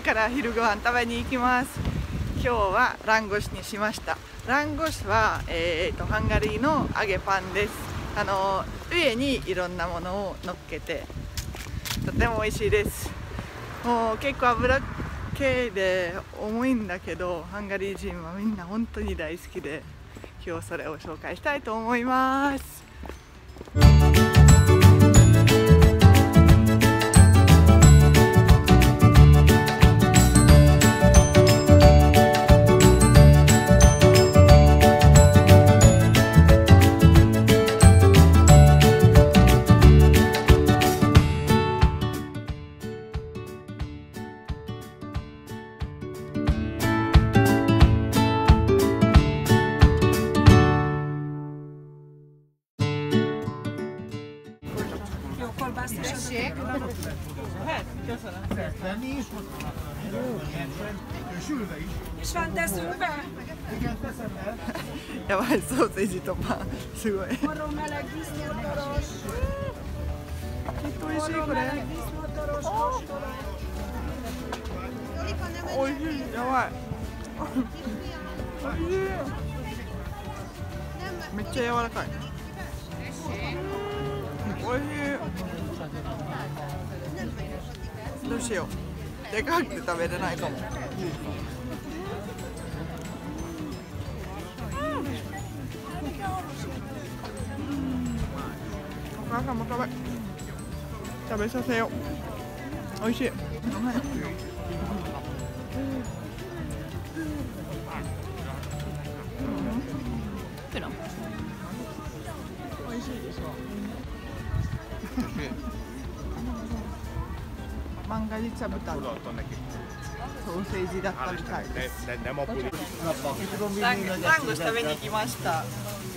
から昼ご飯食べに行きます。今日はランゴシにしました。ランゴシは、ハンガリーの揚げパンです。上にいろんなものを乗っけてとても美味しいです。もう結構油っ系で重いんだけど、ハンガリー人はみんな本当に大好きで、今日それを紹介したいと思います。やばい、ソーセージとパンすごい。きっと美味しいこれ。おいしい、やばい。おいしい。めっちゃ柔らかい。おいしい。どうしよう。でかくて食べれないかも。お母さんも食べさせよう。おいしい。おいしいでしょ。マンガリチャ豚のソーセージだったみたいです。ランゴシ食べに来ました。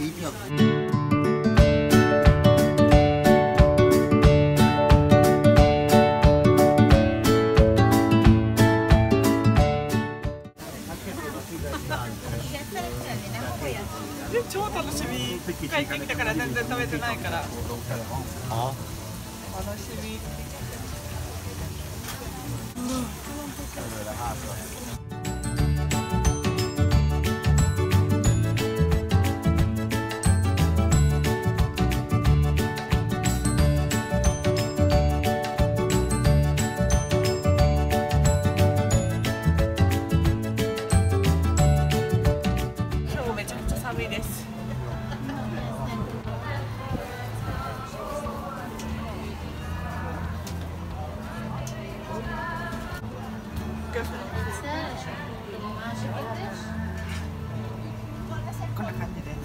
超楽しみ。帰ってきたから全然食べてないから。楽しみ。今日めちゃくちゃ寒いです。こんな感じです。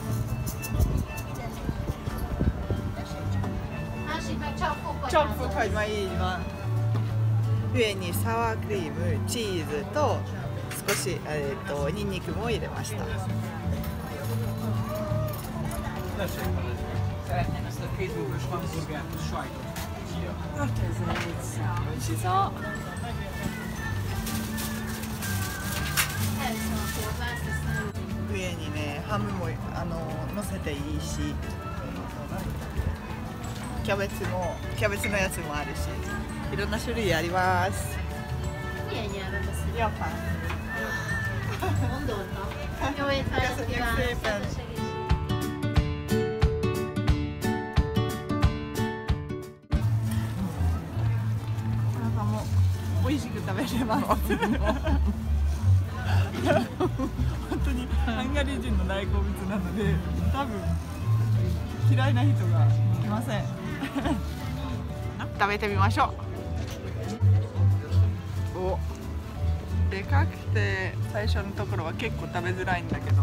チョップ買いまいわ。上にサワークリーム、チーズと少しニンニクも入れました。美味しそう。上にね、ハムも乗せていいし、キャベツのやつもあるし、いろんな種類あります。Ja, fan. Jag vet vad jag ska göra. 美味しく食べれます。本当にハンガリー人の大好物なので、多分嫌いな人がいません。食べてみましょう。お、でかくて最初のところは結構食べづらいんだけど、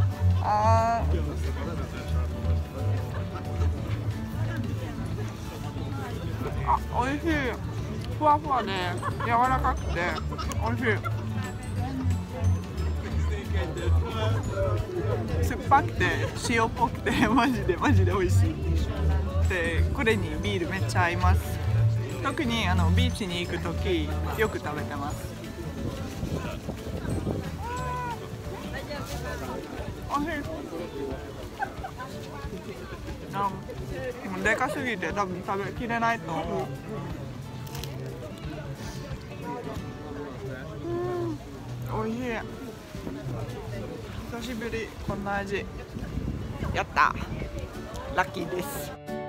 美味しい。ふわふわで柔らかくて美味しい。酸っぱくて塩っぽくてマジで美味しい。でこれにビールめっちゃ合います。特にビーチに行くときよく食べてます。美味しい。でかすぎて多分食べきれないと思う。 おいしい。久しぶりこんな味。やった。ラッキーです。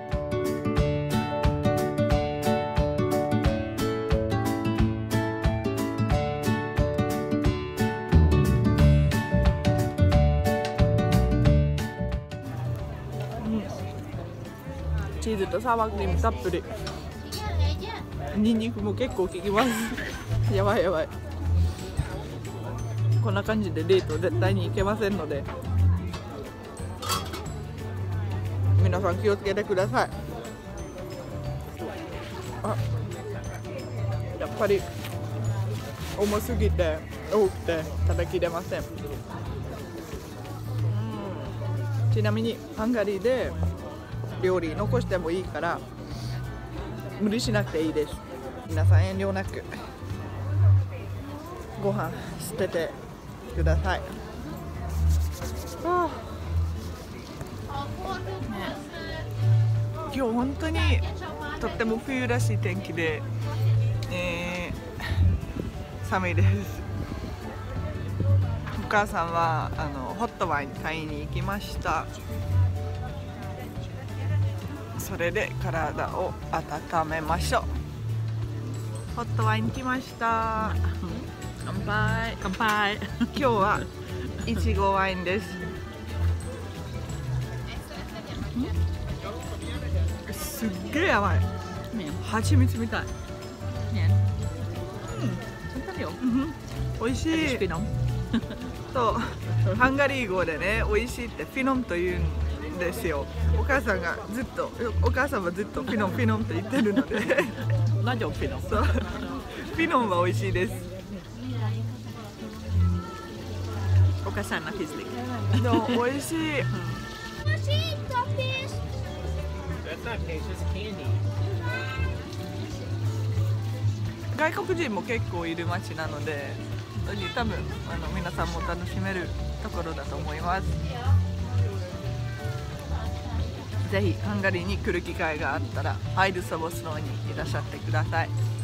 チーズとサワークリームたっぷり。ニンニクも結構効きます。やばいやばい。こんな感じで冷凍絶対にいけませんので、皆さん気をつけてください。あ、やっぱり重すぎて多くて食べきれません。ちなみにハンガリーで料理残してもいいから無理しなくていいです。皆さん遠慮なくご飯捨ててください。今日本当にとっても冬らしい天気で、寒いです。お母さんはホットワイン買いに行きました。それで体を温めましょう。ホットワイン来ました。乾杯。 乾杯。 今日はいちごワインです。すっげえ甘い。蜂蜜みたい。美味しい。そう、ハンガリー語でね、美味しいってフィノンと言うんですよ。お母さんはずっとフィノンフィノンって言ってるので。 何でフィノン？ そう、フィノンは美味しいです。 お母さんの気づき。 でも美味しい。外国人も結構いる街なので、多分皆さんも楽しめるところだと思います。ぜひハンガリーに来る機会があったらハイルソボスローにいらっしゃってください。